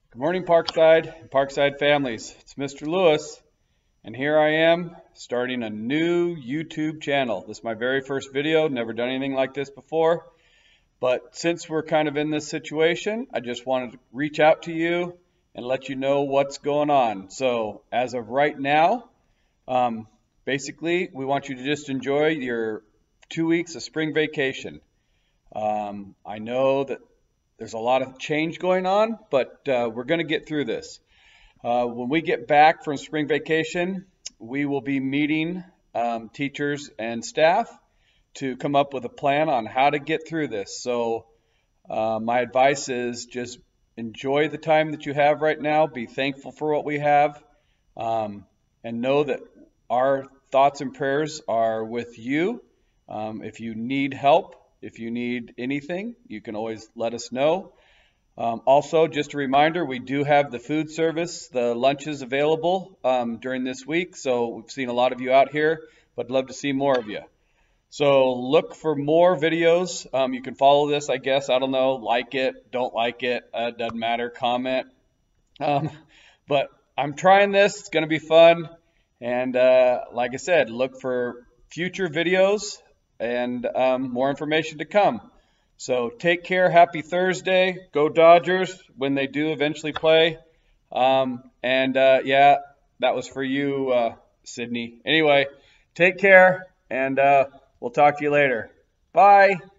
Good morning, Parkside and Parkside families. It's Mr. Lewis, and here I am starting a new YouTube channel. This is my very first video, never done anything like this before. But since we're kind of in this situation, I just wanted to reach out to you and let you know what's going on. So as of right now, basically, we want you to just enjoy your 2 weeks of spring vacation. I know that there's a lot of change going on, but we're going to get through this. When we get back from spring vacation, we will be meeting teachers and staff to come up with a plan on how to get through this. So my advice is just enjoy the time that you have right now. Be thankful for what we have, and know that our thoughts and prayers are with you. If you need help, if you need anything, you can always let us know. Also, just a reminder, we do have the food service, the lunches available during this week. So we've seen a lot of you out here, but I'd love to see more of you. So look for more videos. You can follow this, I guess. I don't know, like it, don't like it, doesn't matter, comment. But I'm trying this. It's going to be fun. And like I said, look for future videos and more information to come. So take care. Happy Thursday. Go Dodgers when they do eventually play. Yeah, that was for you, Sydney. Anyway, take care, and we'll talk to you later. Bye.